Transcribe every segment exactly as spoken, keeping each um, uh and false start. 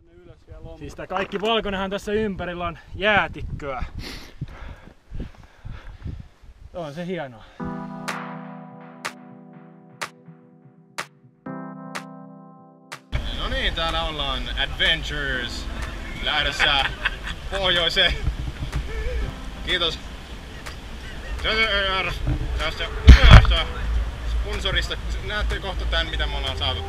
Siis tää kaikki valkoinenhan tässä ympärillä on jäätikköä. On se hienoa. No niin, täällä ollaan Adventures lähdössä pohjoiseen. Kiitos tästä hyvästä sponsorista. Näette kohta tän, mitä me ollaan saatu.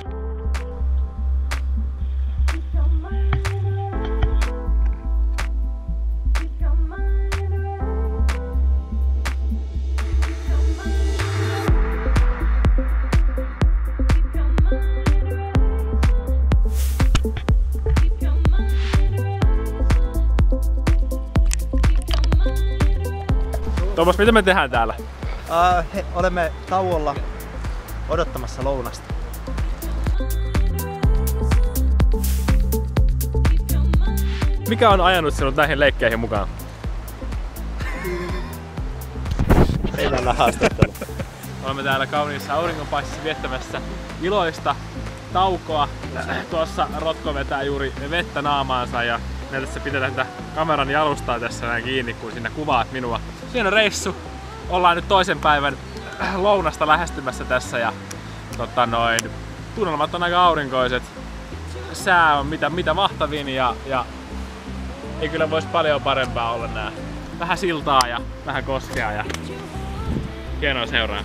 Tuomas, mitä me tehdään täällä? Uh, he, olemme tauolla odottamassa lounasta. Mikä on ajanut sinut näihin leikkeihin mukaan? Ei mennä haastattelu. Olemme täällä kauniissa auringonpaistissa viettämässä iloista taukoa. Tuossa Rotko vetää juuri vettä naamaansa ja me tässä pidetään tätä kameran jalustaa tässä näin kiinni, kun sinne kuvaat minua. Hieno reissu. Ollaan nyt toisen päivän lounasta lähestymässä tässä ja tota noin, tunnelmat on aika aurinkoiset. Sää on mitä, mitä mahtavin ja, ja ei kyllä voisi paljon parempaa olla nää. Vähän siltaa ja vähän koskea ja hienoa seuraa.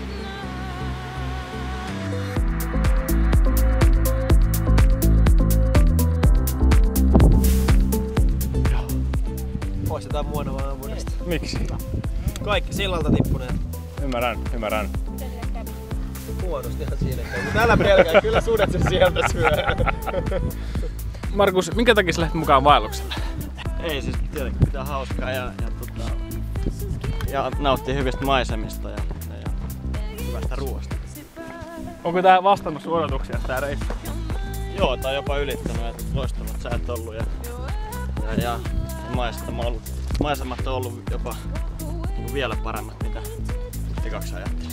Poistetaan muonavaa vuodesta. Miksi? Kaikki sillalta tippuneet. Ymmärrän, ymmärrän. Huonostihan siinä käy. Älä pelkää, kyllä sudet sen sieltä syö. Markus, minkä takia sä lähtit mukaan vaellukselle? Ei siis tietenkin pitää hauskaa ja, ja, tota, ja nauttia hyvistä maisemista ja, ja, ja hyvästä ruoasta. Onko tää vastannut sun odotuksia tää reissu? Joo, tää on jopa ylittänyt, että loistavat säät ollut ja, ja, ja maisemat on ollut, maisemat on ollut jopa niin vielä paremmat mitä ekaksi ajattelin.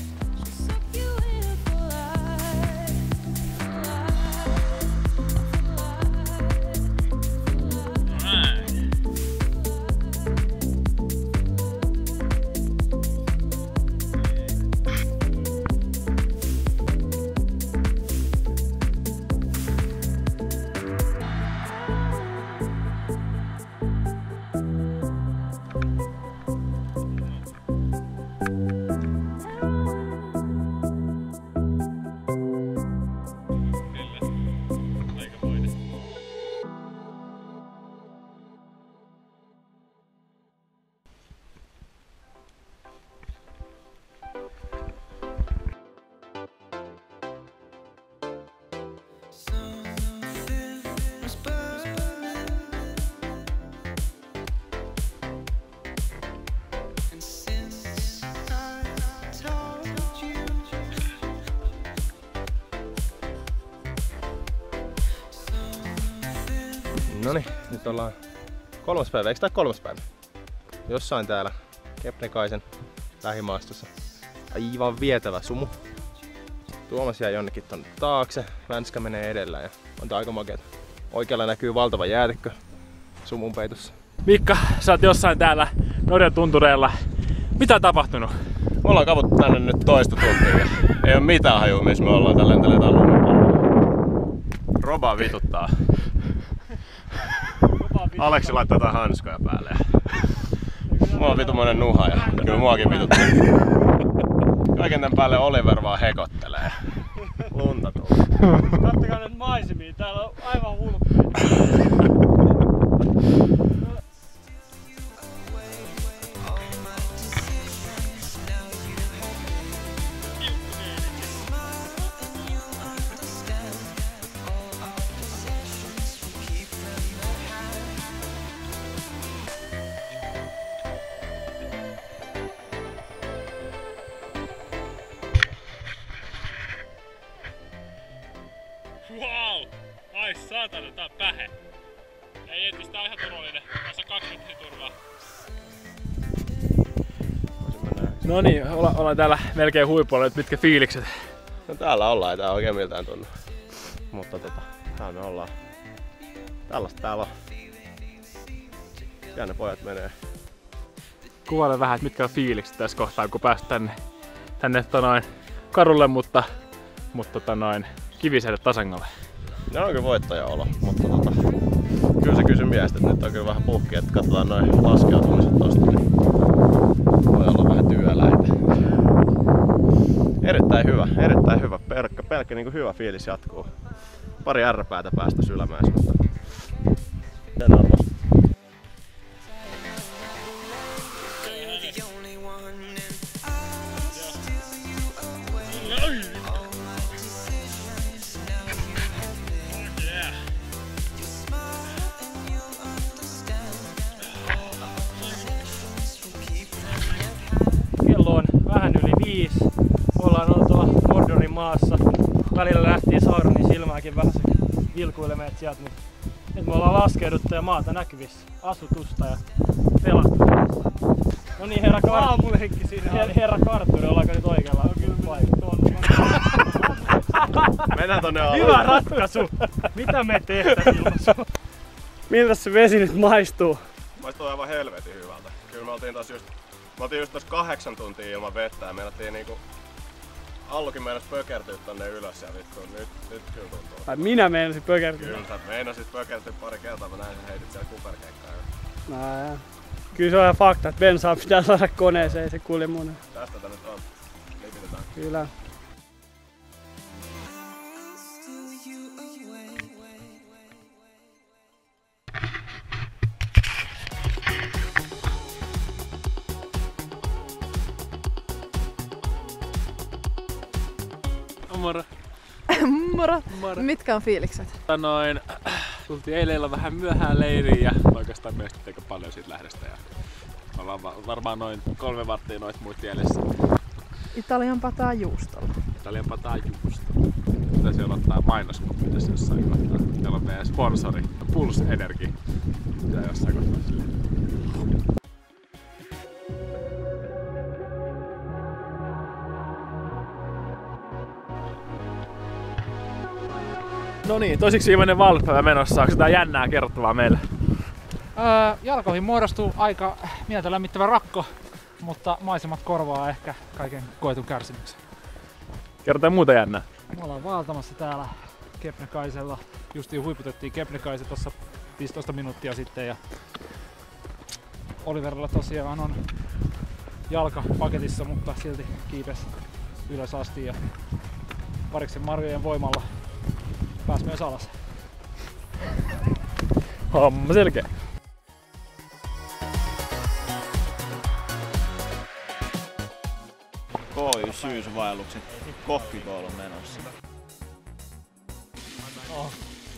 Noniin, nyt ollaan kolmas päivä, eikö tää kolmas päivä? Jossain täällä Kebnekaisen lähimaastossa. Aivan vietävä sumu. Tuomas jää jonnekin tonne taakse, Vänskä menee edellä ja on tää aika makeeta. Oikealla näkyy valtava jäätikkö sumun peitossa. Mikka, sä oot jossain täällä Norjan tuntureilla. Mitä on tapahtunut? Me ollaan kavuttu tänne nyt toista tuntia. Ei oo mitään hajua, missä me ollaan tää lenteletään lumipallolla. Roba vituttaa. Aleksi laittaa jotain hanskoja päälle. Mulla on vitumoinen nuha ja kyllä muakin vituttaa. Kaiken tän päälle Oliver vaan hekottelee. Lunta tulee. Kattokaa nyt maisemia, täällä on aivan hulppia. Wow! Ai saatana, tää on pähe. Ei etis, tää on ihan turvallinen. Tässä on kaksi metriä turvaa. No niin, olla, ollaan täällä melkein huipulla nyt. Mitkä fiilikset? No täällä ollaan, ei tää oikein miltään tunnu. Mutta tota, täällä me ollaan. tällaista täällä on. Siellä ne pojat menee. Kuvaile vähän, että mitkä on fiilikset tässä kohtaa, kun pääst tänne, tänne tonoin, kadulle, mutta, mutta tonoin, kiviselle tasangalle. Ne on kyllä voittajaolo, mutta tota, kyllä se kysyi miestä, että nyt on kyllä vähän puhki, että katsotaan noin laskeutumiset tosta, niin voi olla vähän työläitä. Erittäin hyvä, erittäin hyvä. Pelkkä, pelkkä niin kuin hyvä fiilis jatkuu. Pari ärräpäätä päästä Sylämäessä, mutta sen arvos. Kello on vähän yli viisi. Ollaan oltu Mordorin maassa. Välillä lähtiin Sauronin silmääkin vähän se vilkuilemaan sieltä. Niin nyt me ollaan laskeuduttu ja maata näkyvissä. Asutusta ja pelattu. No niin, herra Kartturi. Her, herra Kartturi, ollaanko nyt oikealla paikalla? Mennään tonne alas. Hyvä ratkaisu! Mitä me tehdään ilmassa? Miltä se vesi nyt maistuu? Maistuu aivan helvetin hyvältä. Kyllä me oltiin taas just, me oltiin just tossa kahdeksan tuntia ilman vettä ja meinattiin niinku Allukin meinas pökertyä tonne ylös ja vittu, nyt, nyt kyllä tuntuu. Tai minä meinasin pökertyä. Kyllä sä meinasit pökertyä pari kertaa, mä näin sä heitit siellä kuperkeikkaa. No jaa. Kyllä se on ihan fakta, että bensaa pitää saada koneeseen, ei se kulje mun. Tästä tää nyt on. Lipitetään. Kyllä. Moro. Moro. Moro. Mitkä on fiilikset? Noin, tultiin eilen illan vähän myöhään leiriin ja oikeastaan myöstit aika paljon siitä lähdestä. Ja ollaan varmaan noin kolme varttia noit muut jäljessä. Italian pataa juustolla. Italian pataa juustolla. Pitäisi ottaa mainoskoppi tässä jossain kohtaa. Täällä on meidän sponsori Pulse Energy. Pitää jossain kohtaa silleen. No niin, toisiksi viimeinen valppäivä menossa. Onko tää jännää kerrottavaa meille? Öö, jalkoihin muodostuu aika mieltä lämmittävä rakko, mutta maisemat korvaa ehkä kaiken koetun kärsimyksen. Kerrotaan muuta jännää. Me ollaan vaeltamassa täällä Kebnekaisella. Justiin huiputettiin Kebnekaise tuossa viisitoista minuuttia sitten ja Oliverilla tosiaan on jalka paketissa, mutta silti kiipes ylös asti ja pariksen marjojen voimalla pääs myös alas. Homma selkeä. K Y syysvaelluksen kokkikoulun menossa. Oh.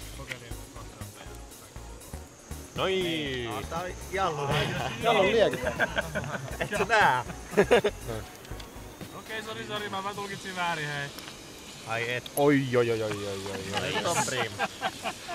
Noi! Tää on Jallun. Jallun liekki. Et sä nää? Okei, sori sori, mä vaan tulkitsin väärin, hei. Ai et. Oi oi oi oi oi oi. Ei ton priim.